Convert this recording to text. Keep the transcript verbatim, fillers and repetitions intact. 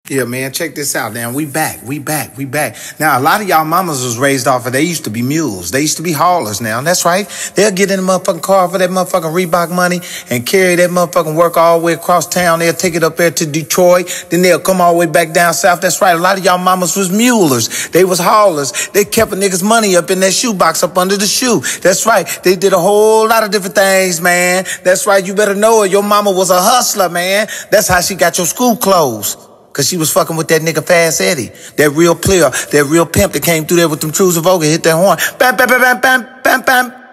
Yeah, man, check this out. Now we back, we back, we back. Now a lot of y'all mamas was raised off of, they used to be mules. They used to be haulers now. That's right. They'll get in the motherfucking car for that motherfucking Reebok money and carry that motherfucking work all the way across town. They'll take it up there to Detroit. Then they'll come all the way back down south. That's right. A lot of y'all mamas was mulers. They was haulers. They kept a nigga's money up in that shoebox up under the shoe. That's right. They did a whole lot of different things, man. That's right. You better know it. Your mama was a hustler, man. That's how she got your school clothes. Cause she was fucking with that nigga Fast Eddie. That real player, that real pimp that came through there with them Trues of Vogue and hit that horn. Bam, bam, bam, bam, bam, bam, bam.